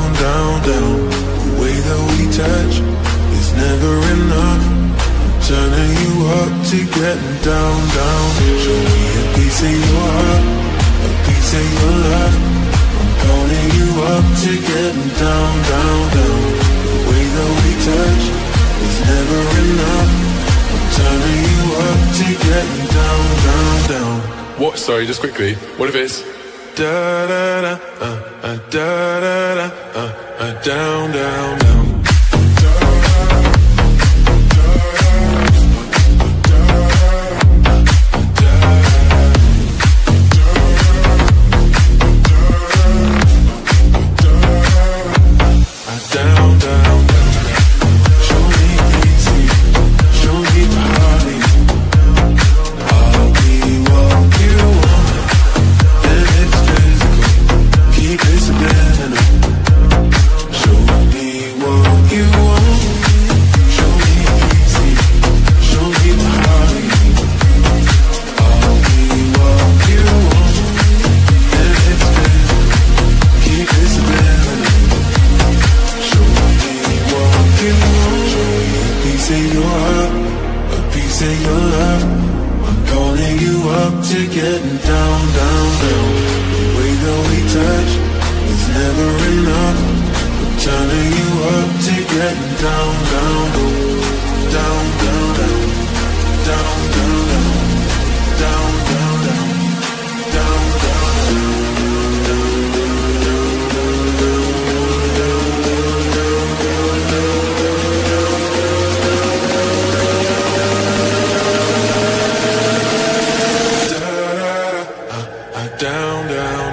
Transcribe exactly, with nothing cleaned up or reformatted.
down, down, down. The way that we touch is never enough. I'm turning you up to getting down, down. Show me a piece of your heart, a piece of your love. I'm calling you up to getting down, down, down. The way that we touch is never enough. I'm turning you up to getting down, down, down. What? Sorry, just quickly. What if it's da da da, uh, uh, da da da, uh, uh, down, down, down. Down, down, down. Show me easy, show me body. I'll be what you want, and it's physical. Keep it subliminal. Show me what you want. Show me easy, show me body. I'll be what you want, and it's physical. Keep it subliminal. Piece of your heart, a piece of your love. I'm calling you up to getting down, down, down. The way that we touch is never enough. I'm turning you up to getting down, down, down, down, down, down, down, down, down, down, down, down, down.